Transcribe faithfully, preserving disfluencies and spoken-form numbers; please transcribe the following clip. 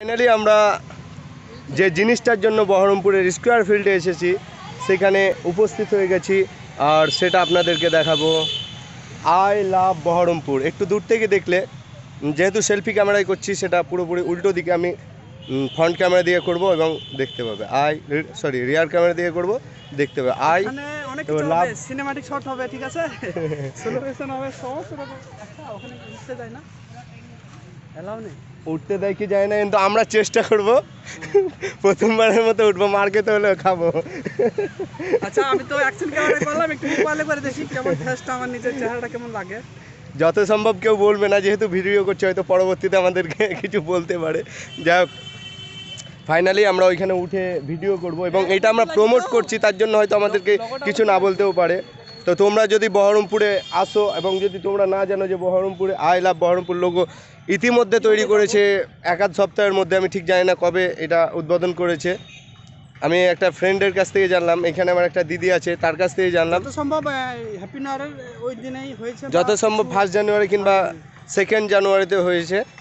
Finally আমরা যে জিনিসটার জন্য বহরমপুরের স্কোয়ার ফিল্ডে এসেছি সেখানে উপস্থিত হয়ে গেছি, আর সেটা আপনাদেরকে দেখাবো। I love Baharampur. একটু দূর থেকে দেখলে, যেহেতু সেলফি ক্যামেরায় করছি, সেটা পুরোপুরি উল্টো দিকে আমি ফ্রন্ট ক্যামেরা দিয়ে করব এবং দেখতে পাবে আই সরি রিয়ার ক্যামেরা দিয়ে করব, দেখতে পাবে আই অনেক কিছু হবে, সিনেম্যাটিক শট হবে, ঠিক আছে, স্লো মোশন হবে, সমস্ত রকম। আচ্ছা ওখানে উঠতে যায় না, এলাও নেই, উঠতে দেয় কি যায় না, কিন্তু আমরা চেষ্টা করব প্রথমবারের মতো উঠবো, মার খেতে হলেও খাবো। আচ্ছা আমি তো অ্যাকশন ক্যামেরা করলাম, একটু মোবাইলে করে দেখি কেমন ফেসটা, আমার নিজের চেহারাটা কেমন লাগে। যত সম্ভব কেউ বলবে না, যেহেতু ভিডিও করছে, হয়তো পরবর্তীতে আমাদেরকে কিছু বলতে পারে। যাই হোক, ফাইনালি আমরা ওইখানে উঠে ভিডিও করব এবং এটা আমরা প্রমোট করছি, তার জন্য হয়তো আমাদেরকে কিছু না বলতেও পারে। তো তোমরা যদি বহরমপুরে আসো এবং যদি তোমরা না জানো যে বহরমপুরে আই লাভ বহরমপুর লোগো ইতিমধ্যে তৈরি করেছে এক আধ সপ্তাহের মধ্যে, আমি ঠিক জানি না কবে এটা উদ্বোধন করেছে। আমি একটা ফ্রেন্ডের কাছ থেকে জানলাম, এখানে আমার একটা দিদি আছে, তার কাছ থেকে জানলাম যত সম্ভব হ্যাপি নিউ ইয়ারের ওই দিনেই হয়েছে, যত সম্ভব ফার্স্ট জানুয়ারি কিংবা সেকেন্ড জানুয়ারিতে হয়েছে।